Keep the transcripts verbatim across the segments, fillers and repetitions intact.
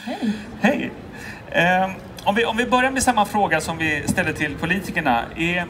Hej. Hej. Eh, om, vi, om vi börjar med samma fråga som vi ställde till politikerna. Är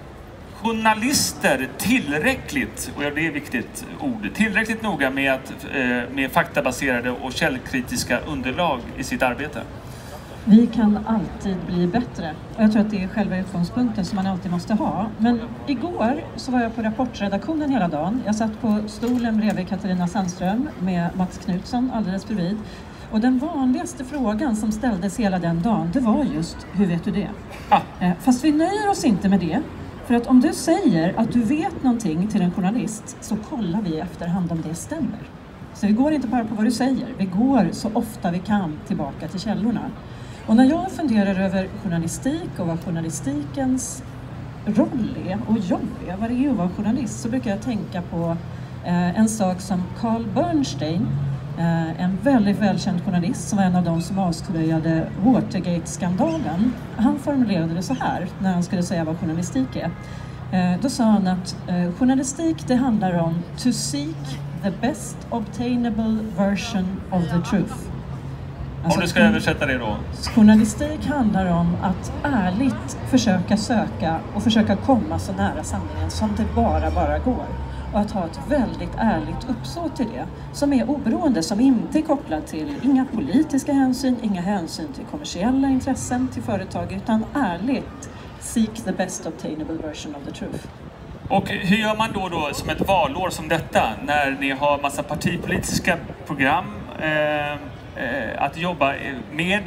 journalister tillräckligt, och det är viktigt ord, tillräckligt noga med, att, eh, med faktabaserade och källkritiska underlag i sitt arbete? Vi kan alltid bli bättre. Och jag tror att det är själva utgångspunkten som man alltid måste ha. Men igår så var jag på Rapportredaktionen hela dagen. Jag satt på stolen bredvid Katarina Sandström med Mats Knutsson alldeles bredvid. Och den vanligaste frågan som ställdes hela den dagen, det var just, hur vet du det? Ah. Fast vi nöjer oss inte med det. För att om du säger att du vet någonting till en journalist så kollar vi i efterhand om det stämmer. Så vi går inte bara på vad du säger, vi går så ofta vi kan tillbaka till källorna. Och när jag funderar över journalistik och vad journalistikens roll är och jobb är, vad det är att vara journalist, så brukar jag tänka på eh, en sak som Carl Bernstein, eh, en väldigt välkänd journalist som var en av de som avslöjade Watergate-skandalen. Han formulerade det så här när han skulle säga vad journalistik är. Eh, då sa han att eh, journalistik, det handlar om to seek the best obtainable version of the truth. Alltså, om du ska översätta det då? Journalistik handlar om att ärligt försöka söka och försöka komma så nära sanningen som det bara, bara går. Och att ha ett väldigt ärligt uppsåt till det, som är oberoende, som inte är kopplad till inga politiska hänsyn, inga hänsyn till kommersiella intressen, till företag, utan ärligt seek the best obtainable version of the truth. Och hur gör man då, då som ett valår som detta, när ni har massa partipolitiska program eh, att jobba med?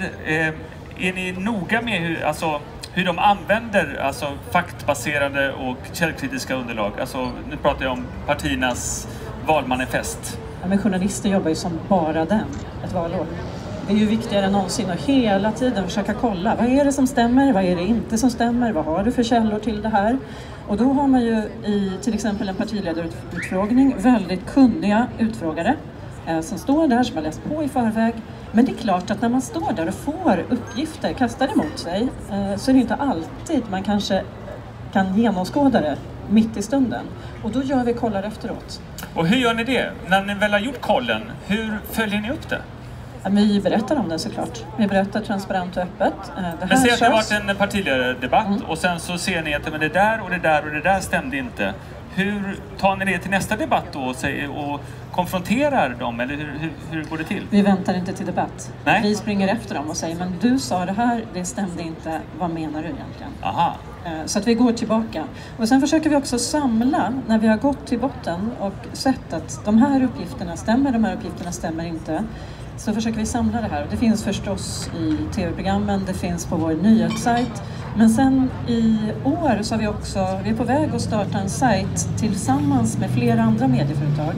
Är ni noga med hur, alltså, hur de använder alltså, faktbaserade och källkritiska underlag? Alltså, nu pratar jag om partiernas valmanifest. Ja, men journalister jobbar ju som bara den, ett valår. Det är ju viktigare än någonsin att hela tiden försöka kolla. Vad är det som stämmer? Vad är det inte som stämmer? Vad har du för källor till det här? Och då har man ju i till exempel en partiledarutfrågning väldigt kunniga utfrågare som står där, som har läst på i förväg. Men det är klart att när man står där och får uppgifter kastade mot sig så är det inte alltid man kanske kan genomskåda det mitt i stunden. Och då gör vi kollar efteråt. Och hur gör ni det? När ni väl har gjort kollen, hur följer ni upp det? Ja, men vi berättar om det såklart. Vi berättar transparent och öppet. Det här men se att det har körs... varit en partiledardebatt mm. och sen så ser ni att men det där och det där och det där stämde inte. Hur tar ni det till nästa debatt då och, säger, och konfronterar dem? Eller hur, hur, hur går det till? Vi väntar inte till debatt. Nej? Vi springer efter dem och säger, men du sa det här, det stämde inte. Vad menar du egentligen? Aha. Så att vi går tillbaka. Och sen försöker vi också samla, när vi har gått till botten och sett att de här uppgifterna stämmer, de här uppgifterna stämmer inte. Så försöker vi samla det här. Det finns förstås i tv-programmen, det finns på vår nyhetssajt. Men sen i år så har vi också, vi är på väg att starta en sajt tillsammans med flera andra medieföretag.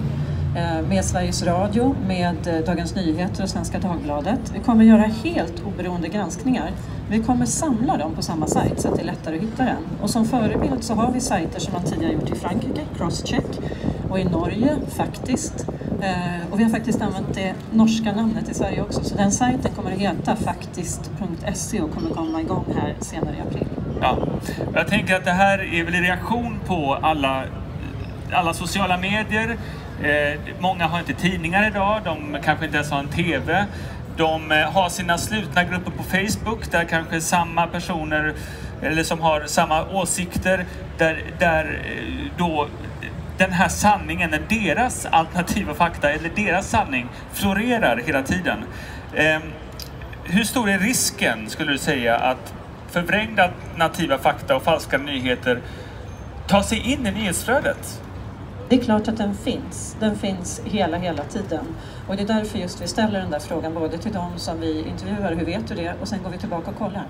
Med Sveriges Radio, med Dagens Nyheter och Svenska Dagbladet. Vi kommer göra helt oberoende granskningar. Vi kommer samla dem på samma sajt så att det är lättare att hitta den. Och som förebild så har vi sajter som man tidigare gjort i Frankrike, Crosscheck, och i Norge faktiskt. Och vi har faktiskt använt det norska namnet i Sverige också. Så den sajten kommer att heta faktiskt punkt se och kommer komma igång här senare i april. Ja, jag tänker att det här är väl en reaktion på alla, alla sociala medier. Eh, många har inte tidningar idag, de kanske inte ens har en tv. De eh, har sina slutna grupper på Facebook där kanske samma personer eller som har samma åsikter där, där eh, då den här sanningen, deras alternativa fakta eller deras sanning florerar hela tiden. Eh, hur stor är risken, skulle du säga, att förvrängda alternativa fakta och falska nyheter tar sig in i nyhetsflödet? Det är klart att den finns. Den finns hela, hela tiden. Och det är därför just vi ställer den där frågan både till dem som vi intervjuar, hur vet du det? Och sen går vi tillbaka och kollar.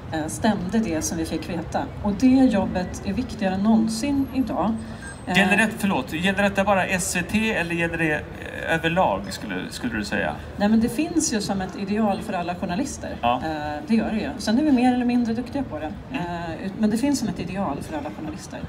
Stämde det som vi fick veta? Och det jobbet är viktigare än någonsin idag. Gäller det, förlåt, gäller detta bara S V T eller gäller det överlag, skulle, skulle du säga? Nej, men det finns ju som ett ideal för alla journalister. Ja. Det gör det ju. Sen är vi mer eller mindre duktiga på det. Mm. Men det finns som ett ideal för alla journalister.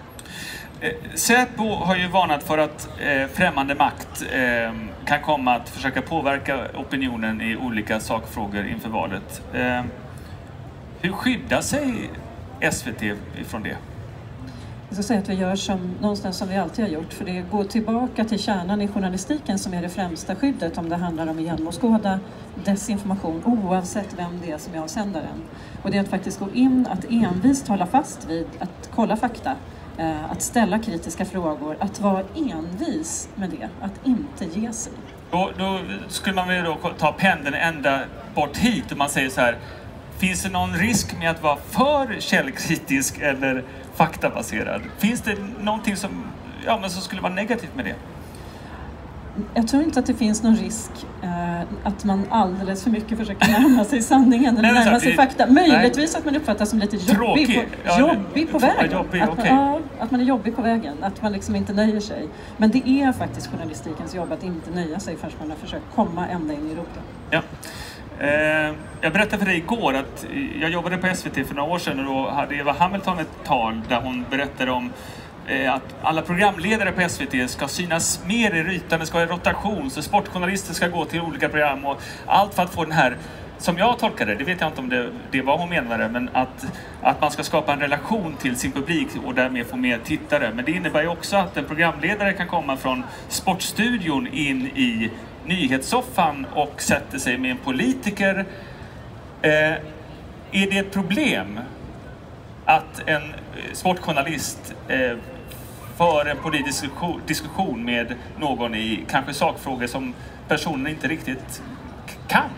Säpo har ju varnat för att eh, främmande makt eh, kan komma att försöka påverka opinionen i olika sakfrågor inför valet. Eh, hur skyddar sig S V T ifrån det? Jag ska säga att vi gör som, någonstans som vi alltid har gjort, för det går tillbaka till kärnan i journalistiken som är det främsta skyddet om det handlar om att genomskåda desinformation oavsett vem det är som är avsändaren. Och det är att faktiskt gå in, att envist hålla fast vid att kolla fakta, att ställa kritiska frågor, att vara envis med det, att inte ge sig. Då, då skulle man väl då ta pendeln ända bort hit och man säger så här: finns det någon risk med att vara för källkritisk eller faktabaserad? Finns det någonting som, ja, men som skulle vara negativt med det? Jag tror inte att det finns någon risk eh, att man alldeles för mycket försöker närma sig sanningen eller närma sig fakta. Möjligtvis att man uppfattas som lite jobbig på, ja, jobbig på vägen. Jobbig, att, okay. ja, att man är jobbig på vägen, att man liksom inte nöjer sig. Men det är faktiskt journalistikens jobb att inte nöja sig förrän man har försökt komma ända in i Europa. Ja. Eh, jag berättade för dig igår att jag jobbade på S V T för några år sedan och då hade Eva Hamilton ett tal där hon berättade om att alla programledare på S V T ska synas mer i rutan, det ska vara rotation, så sportjournalister ska gå till olika program och allt för att få den här, som jag tolkade det, det vet jag inte om det, det var hon menade, men att, att man ska skapa en relation till sin publik och därmed få mer tittare. Men det innebär ju också att en programledare kan komma från sportstudion in i nyhetssoffan och sätter sig med en politiker. Eh, är det ett problem att en sportjournalist eh, för en politisk diskussion med någon i kanske sakfrågor som personen inte riktigt kan?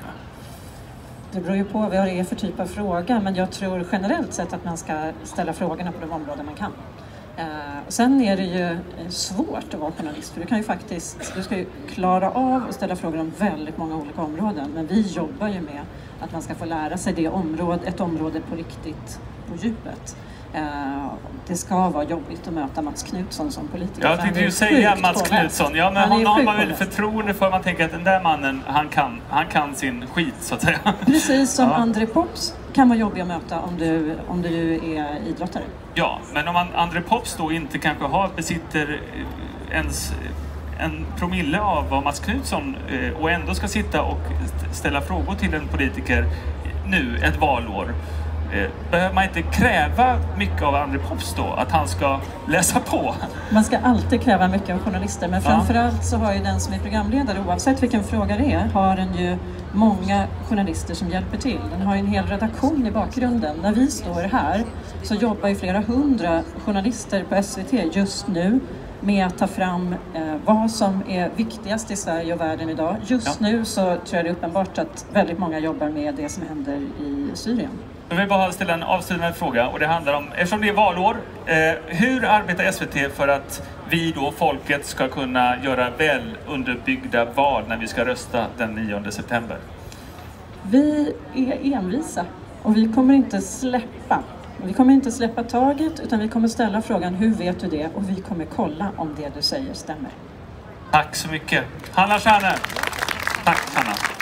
Det beror ju på vad det är för typ av fråga, men jag tror generellt sett att man ska ställa frågorna på de områden man kan. Uh, och sen är det ju svårt att vara journalist, för du kan ju faktiskt, du ska ju klara av att ställa frågor om väldigt många olika områden, men vi jobbar ju med att man ska få lära sig det område, ett område på riktigt, på djupet. Uh, det ska vara jobbigt att möta Mats Knutsson som politiker. Jag tänkte ju säga Mats Knutsson. Ja, men honom har man väl förtroende för. Man tänker att den där mannen, han kan, han kan sin skit så att säga. Precis som ja. André Pops kan vara jobbig att möta om du, om du är idrottare. Ja, men om man, André Pops då inte kanske har, besitter ens en promille av vad Mats Knutsson eh, och ändå ska sitta och ställa frågor till en politiker nu, ett valår. Behöver man inte kräva mycket av André Pops då? Att han ska läsa på? Man ska alltid kräva mycket av journalister. Men framförallt så har ju den som är programledare, oavsett vilken fråga det är, har den ju många journalister som hjälper till. Den har ju en hel redaktion i bakgrunden. När vi står här så jobbar ju flera hundra journalister på S V T just nu med att ta fram eh, vad som är viktigast i Sverige och världen idag. Just ja. nu så tror jag det är uppenbart att väldigt många jobbar med det som händer i Syrien. Jag vill bara ställa en avslutande fråga och det handlar om, eftersom det är valår, eh, hur arbetar S V T för att vi då, folket, ska kunna göra väl underbyggda val när vi ska rösta den nionde september? Vi är envisa och vi kommer inte släppa. Vi kommer inte släppa taget, utan vi kommer ställa frågan hur vet du det, och vi kommer kolla om det du säger stämmer. Tack så mycket. Hanna Stjärne. Tack Hanna.